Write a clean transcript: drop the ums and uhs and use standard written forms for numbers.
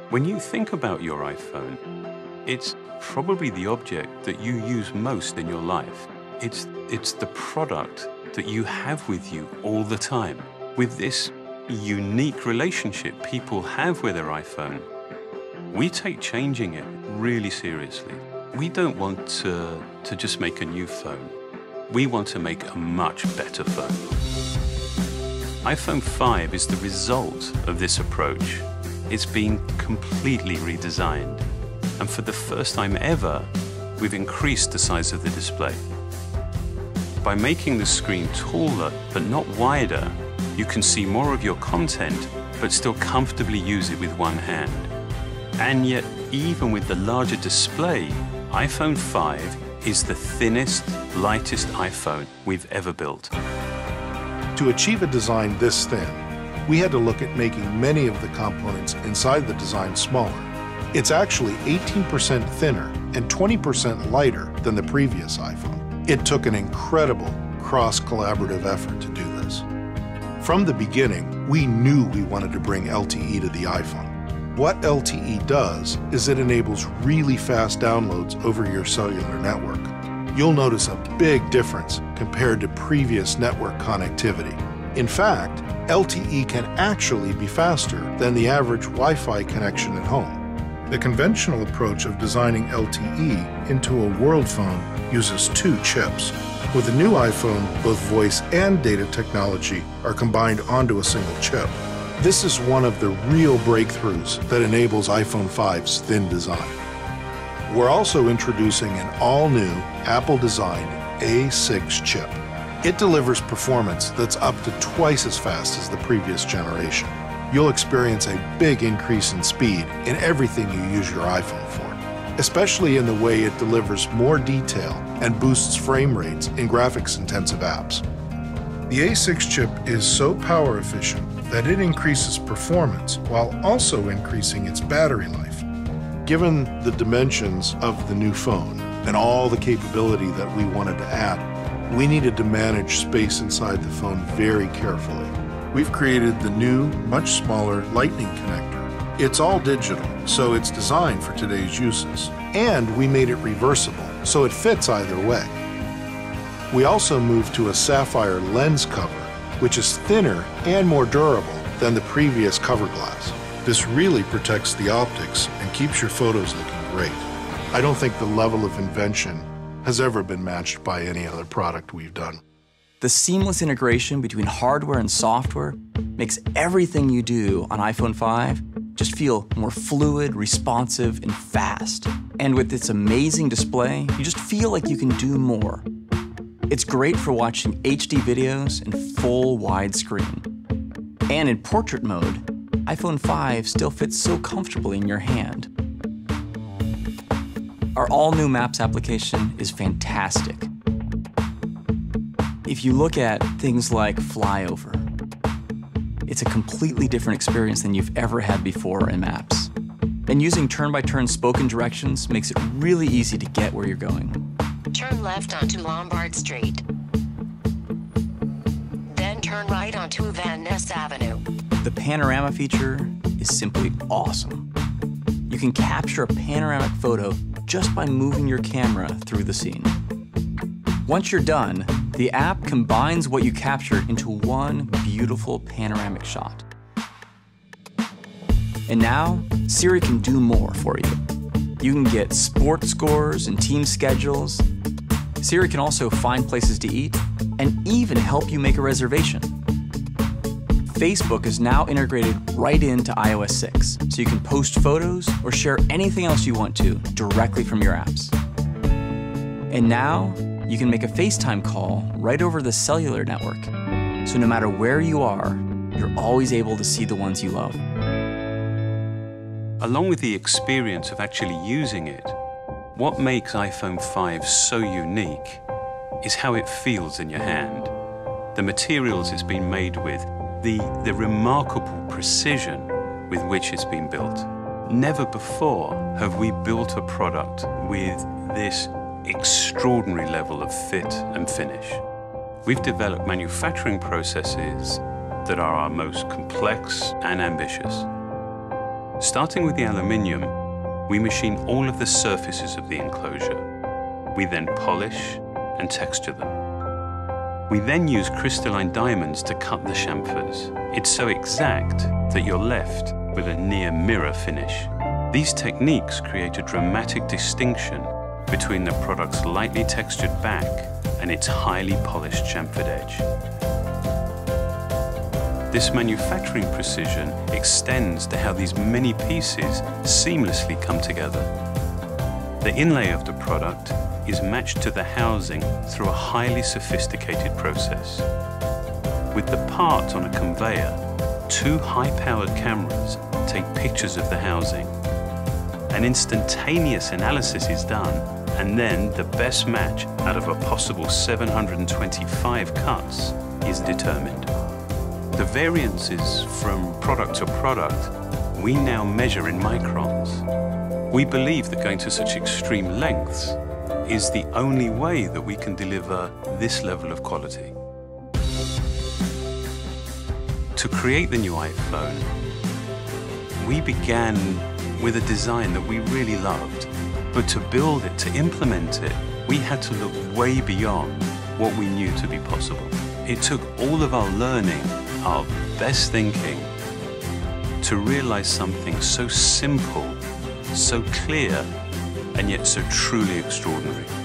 When you think about your iPhone, it's probably the object that you use most in your life. It's the product that you have with you all the time. With this unique relationship people have with their iPhone, we take changing it really seriously. We don't want to just make a new phone. We want to make a much better phone. iPhone 5 is the result of this approach. It's been completely redesigned. And for the first time ever, we've increased the size of the display. By making the screen taller but not wider, you can see more of your content but still comfortably use it with one hand. And yet, even with the larger display, iPhone 5 is the thinnest, lightest iPhone we've ever built. To achieve a design this thin, we had to look at making many of the components inside the design smaller. It's actually 18% thinner and 20% lighter than the previous iPhone. It took an incredible cross-collaborative effort to do this. From the beginning, we knew we wanted to bring LTE to the iPhone. What LTE does is it enables really fast downloads over your cellular network. You'll notice a big difference compared to previous network connectivity. In fact, LTE can actually be faster than the average Wi-Fi connection at home. The conventional approach of designing LTE into a world phone uses two chips. With the new iPhone, both voice and data technology are combined onto a single chip. This is one of the real breakthroughs that enables iPhone 5's thin design. We're also introducing an all-new Apple-designed A6 chip. It delivers performance that's up to twice as fast as the previous generation. You'll experience a big increase in speed in everything you use your iPhone for, especially in the way it delivers more detail and boosts frame rates in graphics-intensive apps. The A6 chip is so power efficient that it increases performance while also increasing its battery life. Given the dimensions of the new phone and all the capability that we wanted to add, we needed to manage space inside the phone very carefully. We've created the new, much smaller Lightning connector. It's all digital, so it's designed for today's uses. And we made it reversible, so it fits either way. We also moved to a sapphire lens cover, which is thinner and more durable than the previous cover glass. This really protects the optics and keeps your photos looking great. I don't think the level of invention has ever been matched by any other product we've done. The seamless integration between hardware and software makes everything you do on iPhone 5 just feel more fluid, responsive, and fast. And with its amazing display, you just feel like you can do more. It's great for watching HD videos in full widescreen. And in portrait mode, iPhone 5 still fits so comfortably in your hand. Our all-new Maps application is fantastic. If you look at things like Flyover, it's a completely different experience than you've ever had before in Maps. And using turn-by-turn spoken directions makes it really easy to get where you're going. Turn left onto Lombard Street. Then turn right onto Van Ness Avenue. The panorama feature is simply awesome. You can capture a panoramic photo just by moving your camera through the scene. Once you're done, the app combines what you captured into one beautiful panoramic shot. And now, Siri can do more for you. You can get sports scores and team schedules. Siri can also find places to eat and even help you make a reservation. Facebook is now integrated right into iOS 6, so you can post photos or share anything else you want to directly from your apps. And now, you can make a FaceTime call right over the cellular network, so no matter where you are, you're always able to see the ones you love. Along with the experience of actually using it, what makes iPhone 5 so unique is how it feels in your hand. The materials it's been made with, the remarkable precision with which it's been built. Never before have we built a product with this extraordinary level of fit and finish. We've developed manufacturing processes that are our most complex and ambitious. Starting with the aluminium, we machine all of the surfaces of the enclosure. We then polish and texture them. We then use crystalline diamonds to cut the chamfers. It's so exact that you're left with a near mirror finish. These techniques create a dramatic distinction between the product's lightly textured back and its highly polished chamfered edge. This manufacturing precision extends to how these many pieces seamlessly come together. The inlay of the product is matched to the housing through a highly sophisticated process. With the part on a conveyor, 2 high-powered cameras take pictures of the housing. An instantaneous analysis is done, and then the best match out of a possible 725 cuts is determined. The variances from product to product we now measure in microns. We believe that going to such extreme lengths is the only way that we can deliver this level of quality. To create the new iPhone, we began with a design that we really loved, but to build it, to implement it, we had to look way beyond what we knew to be possible. It took all of our learning, our best thinking, to realize something so simple, so clear, and yet so truly extraordinary.